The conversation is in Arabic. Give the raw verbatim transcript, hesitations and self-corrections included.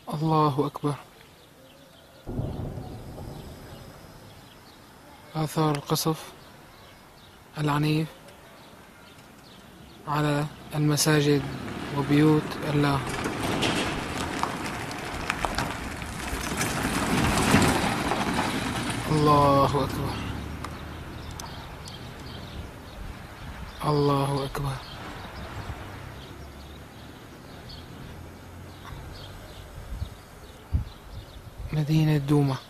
الله أكبر. آثار القصف العنيف على المساجد وبيوت الله. الله أكبر. الله أكبر. مدينة دوما.